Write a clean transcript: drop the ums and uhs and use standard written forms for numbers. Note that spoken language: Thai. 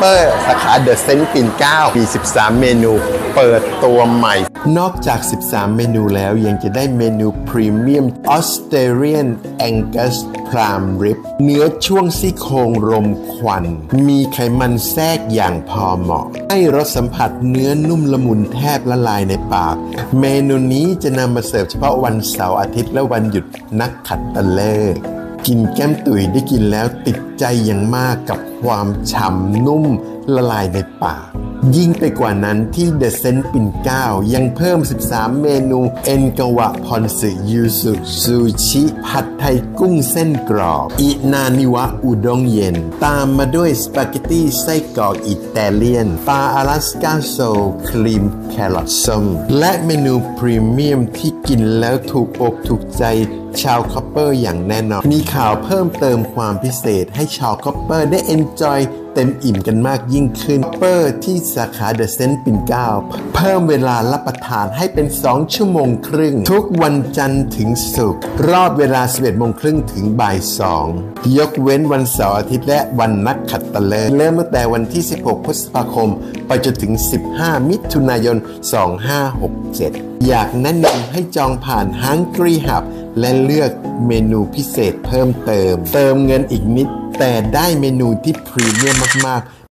เปอร์สาขาเดอะเซนต์ปิ่นเกล้ามี13เมนูเปิดตัวใหม่นอกจาก13เมนูแล้วยังจะได้เมนูพรีเมียมออสเตรเลียนแองกัสพรามริบเนื้อช่วงซี่โครงรมควันมีไขมันแทรกอย่างพอเหมาะให้รสสัมผัสเนื้อนุ่มละมุนแทบละลายในปากเมนูนี้จะนำมาเสิร์ฟเฉพาะวันเสาร์อาทิตย์และวันหยุดนักขัตฤกษ์กินแก้มตุ๋ยได้กินแล้วติดใจอย่างมากกับความฉ่ำนุ่มละลายในปากยิ่งไปกว่านั้นที่เดอะเซนต์ปิ่นเกล้ายังเพิ่ม13เมนูเอ็นกวะพอนสึยูสุซูชิผัดไทยกุ้งเส้นกรอบอินานิวะอุด้งเย็นตามมาด้วยสปาเกตตี้ไส้กรอกอิตาเลียนปลาอลาสก้าโซลครีมแครอทส้มและเมนูพรีเมียมที่กินแล้วถูกอกถูกใจชาวคอปเปอร์อย่างแน่นอนมีข่าวเพิ่มเติมความพิเศษให้ชาวคอปเปอร์ได้เอนจอยเต็มอิ่มกันมากยิ่งขึ้นคอปเปอร์ที่สาขาเดอะเซนต์ปิ่นเกล้าเพิ่มเวลารับประทานให้เป็น2ชั่วโมงครึ่งทุกวันจันทร์ถึงศุกร์รอบเวลา 11 โมงครึ่งถึงบ่าย 2ยกเว้นวันเสาร์อาทิตย์และวันนักขัตฤกษ์เริ่มตั้งแต่วันที่ 16 พฤษภาคมไปจนถึง 15 มิถุนายน 2567อยากแนะนำให้จองผ่าน Hungry Hub และเลือกเมนูพิเศษเพิ่มเติมเงินอีกนิดแต่ได้เมนูที่พรีเมียมมากๆ